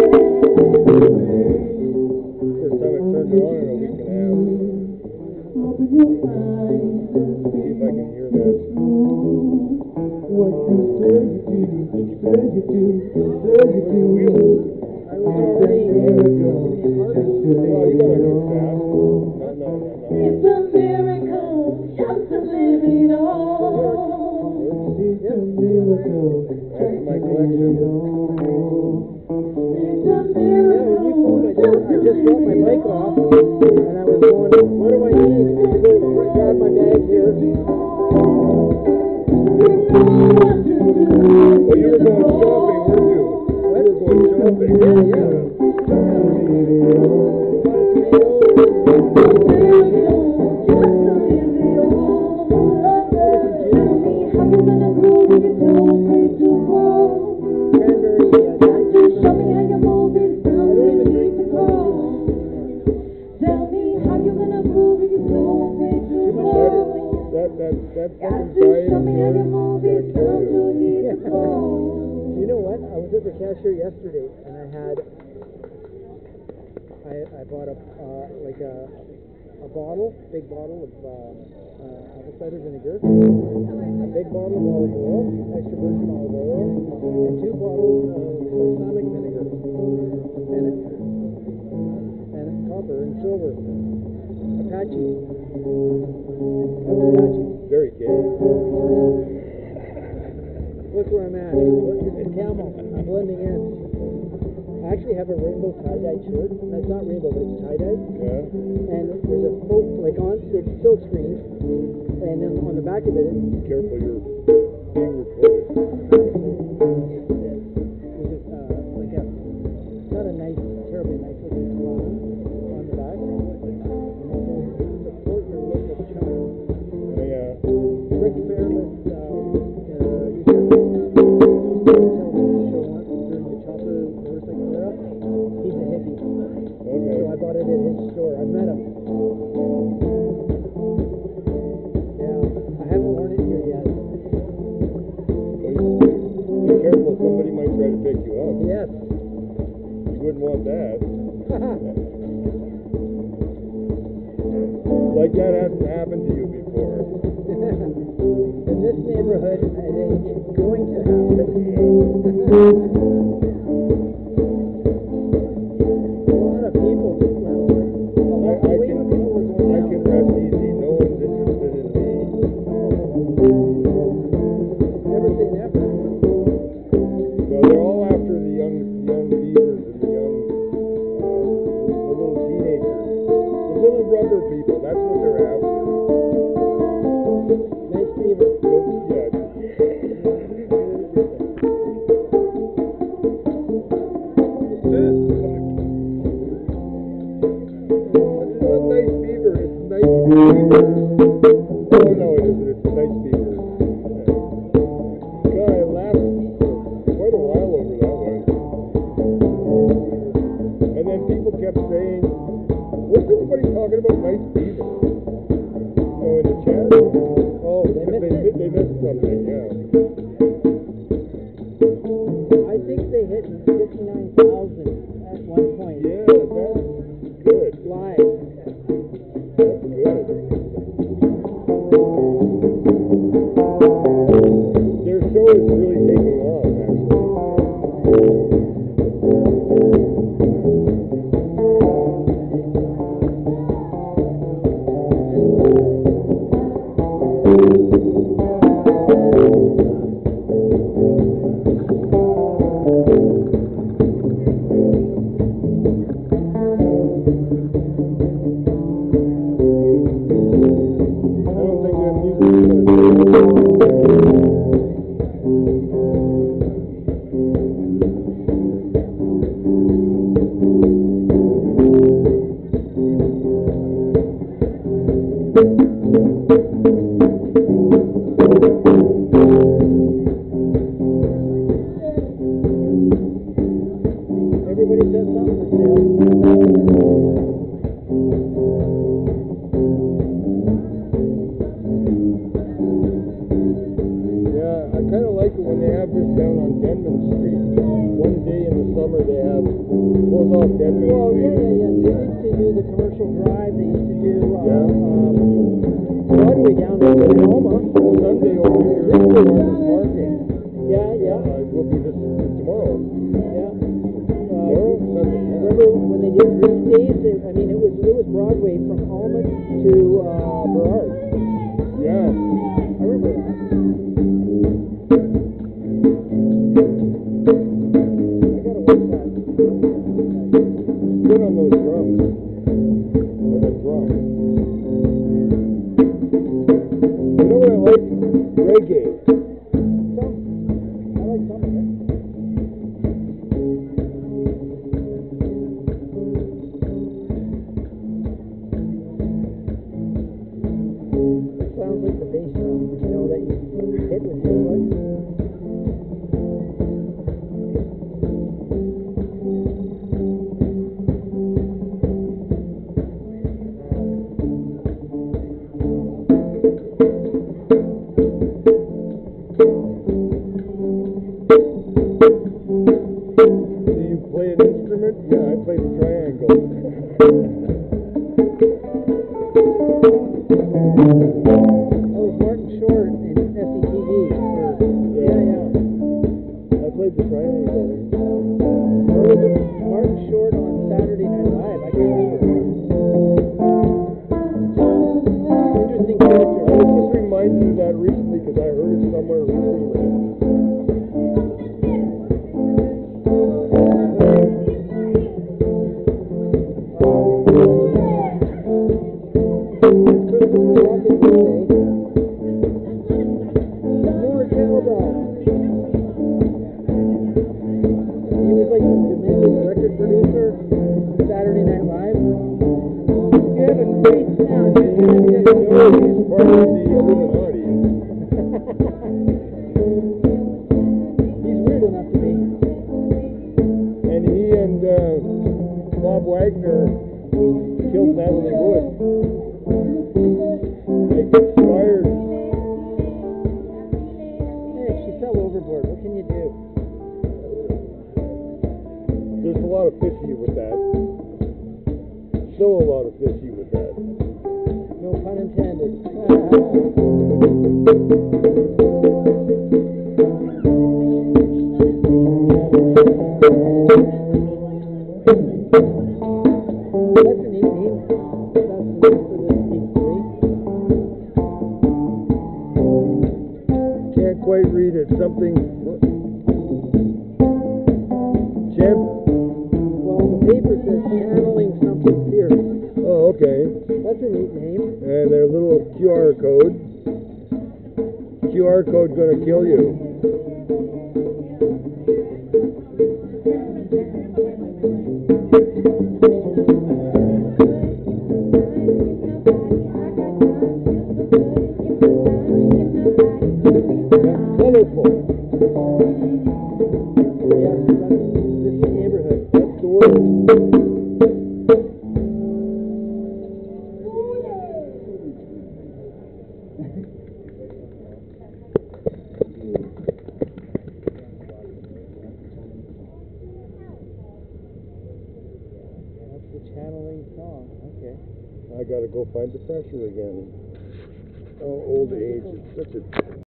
First time it turned on in a week and a half. See if I can hear that. It's a miracle just to live it all. It's a miracle. That's my collection. It's a miracle just to live it all. I just dropped my bike off, and I was going, what do I need? To go grab my bag here. Well, you were going shopping, weren't you? You were going shopping. Yeah. That fucking diet of yours is gonna kill you. You know what? I was at the cashier yesterday, and I bought a bottle, big bottle of apple cider vinegar, a big bottle of olive oil, extra virgin olive oil, and 2 bottles of balsamic vinegar, and copper and silver. Apache. Very gay. Look where I'm at. It's camel. I'm blending in. I actually have a rainbow tie-dyed shirt. That's not rainbow, but it's tie-dyed. Yeah. And there's a like on it's silk screen, and then on the back of it, Be careful, you're being recorded. there's like a not a nice, terribly nice looking clown on the back. And it says, support your local channel. Yeah. Rick Fairless used to television show once during the chopper motorcycle era. He's a hippie. Okay. So I bought it at his store. I met him. Yeah, I haven't worn it here yet. Be careful, somebody might try to pick you up. Yes. You wouldn't want that. Like that hasn't happened to you before. In this neighborhood, it ain't going to happen. A lot of people just left. I can rest easy. No one's interested in me. Never say never. No, they're all after the young beavers and the little teenagers. The little rubber people, that's what they're after. Nice beaver. Yeah. It's not nice beaver, it's nice beaver. Oh no, it isn't, it's nice beaver. God, I laughed for quite a while over that one. And then people kept saying, what's everybody talking about nice beaver? You know, in the chat? Oh, they missed it. They missed something, yeah. I think they hit 59,000 at one point. Yeah, that's good. Live. That's good. Their show is really taking off, actually. I don't think that music is going to Everybody does something for sale. Yeah, I kind of like it when they have this down on Denman Street. One day in the summer they have close off Denver Well, Street. yeah. They used to do the commercial drive. They used to do Yeah. Broadway down in Alma. Sunday over here at the Farmers Market. Yeah. It will be this tomorrow. Yeah. Tomorrow? Sunday, yeah. Remember when they did Green Days? It was Broadway from Alma to Burrard. Yeah. I remember that. I gotta watch that. Good on those drums. Or that drum. You know what I like? Reggae. I like some of it. It sounds like the bass drum, that you hit with your foot. Do you play an instrument? Yeah, I play the triangle. That was Martin Short in SCTV. Yeah. I played the triangle. Or was it Martin Short on Saturday Night Live? I can't remember. Interesting character. I was just reminded of that recently because I heard it somewhere recently. QR code gonna kill you. Colorful. Yeah, this is the neighborhood. That's the word. Channeling song. Okay. I gotta go find the pressure again. Oh, old age. It's such a